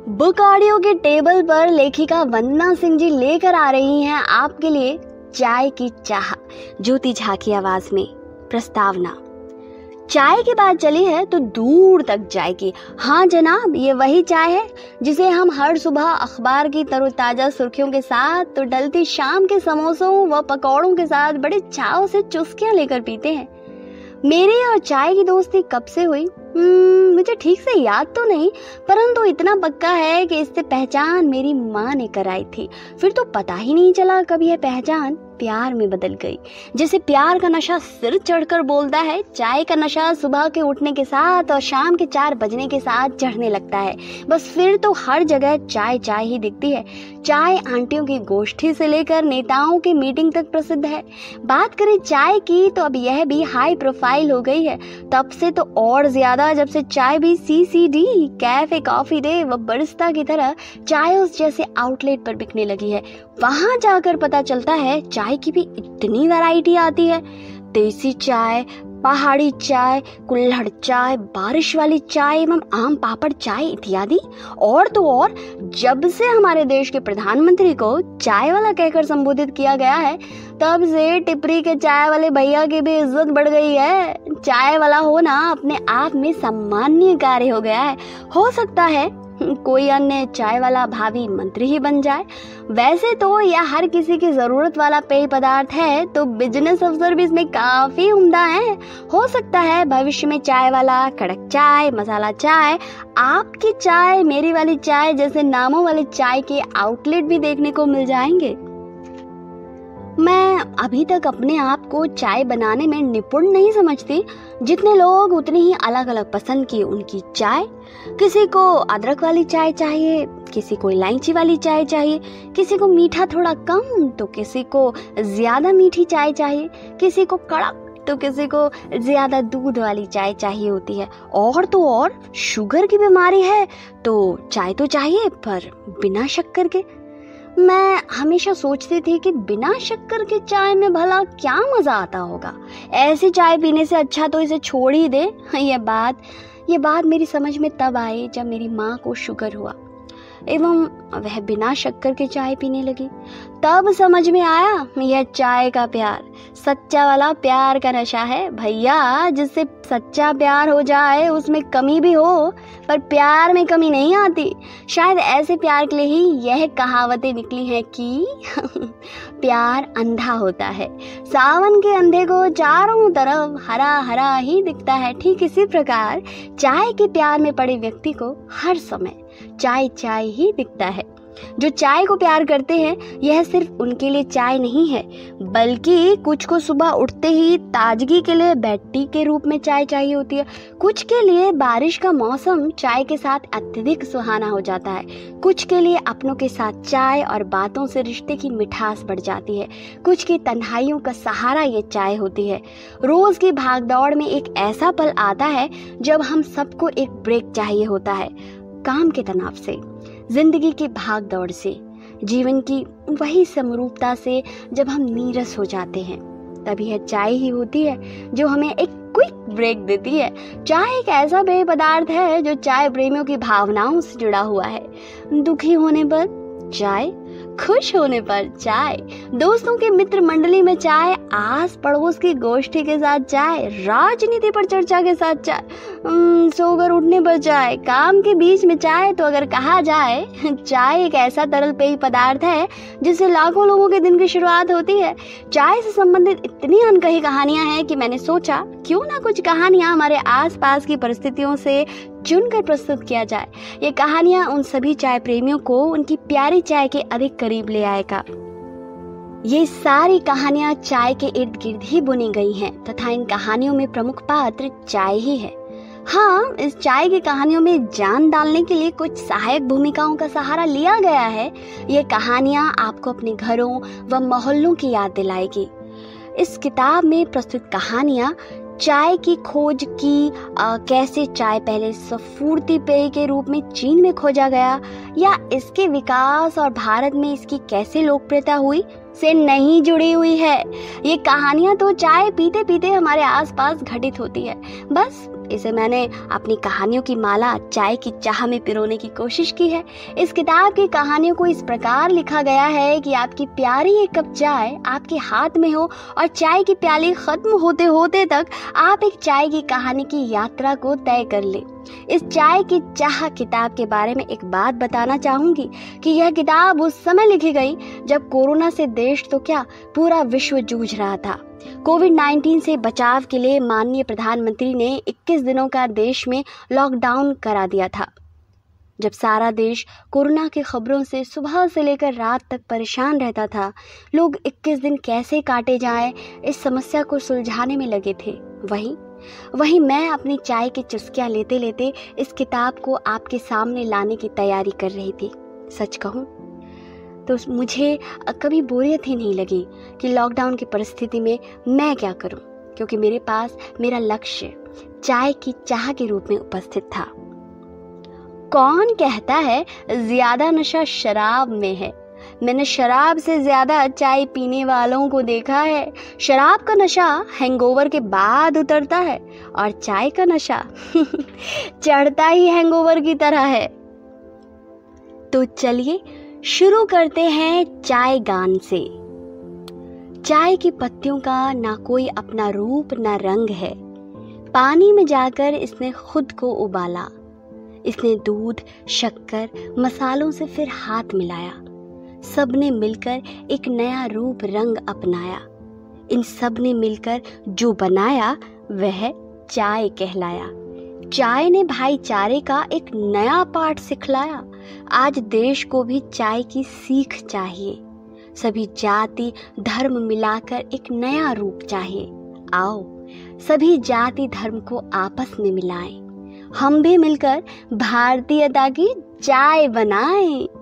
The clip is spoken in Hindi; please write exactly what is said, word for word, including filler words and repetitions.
बुक ऑडियो के टेबल पर लेखिका वंदना सिंह जी लेकर आ रही हैं आपके लिए चाय की चाह, ज्योति झा की आवाज में प्रस्तावना। चाय की बात चली है तो दूर तक जाएगी। हाँ जनाब, ये वही चाय है जिसे हम हर सुबह अखबार की तरोताजा सुर्खियों के साथ तो ढलती शाम के समोसों व पकौड़ों के साथ बड़े चाव से चुस्कियां लेकर पीते हैं। मेरी और चाय की दोस्ती कब से हुई hmm, मुझे ठीक से याद तो नहीं, परंतु इतना पक्का है कि इससे पहचान मेरी माँ ने कराई थी। फिर तो पता ही नहीं चला कब यह पहचान प्यार में बदल गई। जैसे प्यार का नशा सिर चढ़कर बोलता है, चाय का नशा सुबह के उठने के साथ और शाम के चार बजने के साथ चढ़ने लगता है। बस फिर तो हर जगह चाय चाय ही दिखती है। चाय आंटियों की गोष्ठी से लेकर नेताओं की मीटिंग तक प्रसिद्ध है। बात करें चाय की तो अब यह भी हाई प्रोफाइल हो गई है। तब से तो और ज्यादा, जब से चाय भी C C D, café, coffee day व बरिस्ता की तरह चायोस जैसे आउटलेट पर बिकने लगी है। वहां जाकर पता चलता है चाय की भी इतनी वैरायटी आती है। देसी चाय, पहाड़ी चाय, कुल्हड़ चाय, बारिश वाली चाय एवं आम पापड़ चाय इत्यादि। और तो और, जब से हमारे देश के प्रधानमंत्री को चाय वाला कहकर संबोधित किया गया है, तब से टिपरी के चाय वाले भैया की भी इज्जत बढ़ गई है। चाय वाला होना अपने आप में सम्माननीय कार्य हो गया है। हो सकता है कोई अन्य चाय वाला भावी मंत्री ही बन जाए। वैसे तो यह हर किसी की जरूरत वाला पेय पदार्थ है, तो बिजनेस अफसर भी इसमें काफी उम्दा हैं। हो सकता है भविष्य में चाय वाला, कड़क चाय, मसाला चाय, आपकी चाय, मेरी वाली चाय जैसे नामों वाले चाय के आउटलेट भी देखने को मिल जाएंगे। मैं अभी तक अपने आप को चाय बनाने में निपुण नहीं समझती। जितने लोग उतनी ही अलग अलग पसंद की उनकी चाय। किसी को अदरक वाली चाय चाहिए, किसी को इलायची वाली चाय चाहिए, किसी को मीठा थोड़ा कम तो किसी को ज्यादा मीठी चाय चाहिए, किसी को कड़क तो किसी को ज्यादा दूध वाली चाय चाहिए होती है। और तो और शुगर की बीमारी है तो चाय तो चाहिए, पर बिना शक्कर के। मैं हमेशा सोचती थी कि बिना शक्कर के चाय में भला क्या मजा आता होगा। ऐसी चाय पीने से अच्छा तो इसे छोड़ ही दे। ये बात ये बात मेरी समझ में तब आई जब मेरी माँ को शुगर हुआ एवं वह बिना शक्कर के चाय पीने लगी। तब समझ में आया यह चाय का प्यार सच्चा वाला प्यार का नशा है भैया। जिससे सच्चा प्यार हो जाए उसमें कमी भी हो, पर प्यार में कमी नहीं आती। शायद ऐसे प्यार के लिए ही यह कहावतें निकली हैं कि प्यार अंधा होता है, सावन के अंधे को चारों तरफ हरा हरा ही दिखता है। ठीक इसी प्रकार चाय के प्यार में पड़े व्यक्ति को हर समय चाय चाय ही दिखता है। जो चाय को प्यार करते हैं, यह सिर्फ उनके लिए चाय नहीं है, बल्कि कुछ को सुबह उठते ही ताजगी के लिए बेड टी के रूप में चाय चाहिए होती है। कुछ के लिए बारिश का मौसम चाय के साथ अत्यधिक सुहाना हो जाता है। कुछ के लिए अपनों के साथ चाय और बातों से रिश्ते की मिठास बढ़ जाती है। कुछ की तन्हाइयों का सहारा ये चाय होती है। रोज की भागदौड़ में एक ऐसा पल आता है जब हम सबको एक ब्रेक चाहिए होता है। काम के तनाव से, जिंदगी की भाग दौड़ से, जीवन की वही समरूपता से जब हम नीरस हो जाते हैं, तब यह चाय ही होती है जो हमें एक क्विक ब्रेक देती है। चाय एक ऐसा पेय पदार्थ है जो चाय प्रेमियों की भावनाओं से जुड़ा हुआ है। दुखी होने पर चाय, खुश होने पर चाय, दोस्तों के मित्र मंडली में चाय, आस पड़ोस की गोष्ठी के साथ चाय, राजनीति पर चर्चा के साथ चाय, सोकर उठने पर चाय, काम के बीच में चाय। तो अगर कहा जाए चाय एक ऐसा तरल पेय पदार्थ है जिससे लाखों लोगों के दिन की शुरुआत होती है। चाय से संबंधित इतनी अनकही कहानियां हैं कि मैंने सोचा क्यों ना कुछ कहानियां हमारे आसपास की परिस्थितियों से चुनकर प्रस्तुत किया जाए। ये कहानियां उन सभी चाय प्रेमियों को उनकी प्यारी चाय के अधिक करीब ले आएगा। ये सारी कहानियां चाय के इर्द गिर्द ही बुनी गई हैं तथा इन कहानियों में प्रमुख पात्र चाय ही है। हाँ, इस चाय की कहानियों में जान डालने के लिए कुछ सहायक भूमिकाओं का सहारा लिया गया है। ये कहानियां आपको अपने घरों व मोहल्लों की याद दिलाएगी। इस किताब में प्रस्तुत कहानियां चाय की खोज की, आ, कैसे चाय पहले स्फूर्ति पेय के रूप में चीन में खोजा गया, या इसके विकास और भारत में इसकी कैसे लोकप्रियता हुई से नहीं जुड़ी हुई है। ये कहानियां तो चाय पीते पीते हमारे आसपास घटित होती है। बस इसे मैंने अपनी कहानियों की माला चाय की चाह में पिरोने की कोशिश की है। इस किताब की कहानियों को इस प्रकार लिखा गया है कि आपकी प्यारी एक कप चाय आपके हाथ में हो और चाय की प्याली खत्म होते होते तक आप एक चाय की कहानी की यात्रा को तय कर ले। इस चाय की चाह किताब के बारे में एक बात बताना चाहूंगी कि यह किताब उस समय लिखी गई जब कोरोना से देश तो क्या पूरा विश्व जूझ रहा था। कोविड नाइन्टीन से बचाव के लिए माननीय प्रधानमंत्री ने इक्कीस दिनों का देश में लॉकडाउन करा दिया था। जब सारा देश कोरोना की खबरों से सुबह से लेकर रात तक परेशान रहता था, लोग इक्कीस दिन कैसे काटे जाएं इस समस्या को सुलझाने में लगे थे। वहीं वहीं मैं अपनी चाय की चुस्कियां लेते लेते इस किताब को आपके सामने लाने की तैयारी कर रही थी। सच कहूं तो मुझे कभी बोरियत ही नहीं लगी कि लॉकडाउन की परिस्थिति में मैं क्या करूं, क्योंकि मेरे पास मेरा लक्ष्य चाय की चाह के रूप में उपस्थित था। कौन कहता है ज्यादा नशा शराब में है? मैंने शराब से ज्यादा चाय पीने वालों को देखा है। शराब का नशा हैंगओवर के बाद उतरता है और चाय का नशा चढ़ता ही हैंगओवर की तरह है। तो चलिए शुरू करते हैं चाय गान से। चाय की पत्तियों का ना कोई अपना रूप ना रंग है। पानी में जाकर इसने खुद को उबाला। इसने दूध, शक्कर, मसालों से फिर हाथ मिलाया। सबने मिलकर एक नया रूप रंग अपनाया। इन सब ने मिलकर जो बनाया वह चाय कहलाया। चाय ने भाईचारे का एक नया पाठ सिखलाया। आज देश को भी चाय की सीख चाहिए। सभी जाति धर्म मिलाकर एक नया रूप चाहिए। आओ सभी जाति धर्म को आपस में मिलाएं। हम भी मिलकर भारतीयता की चाय बनाएं।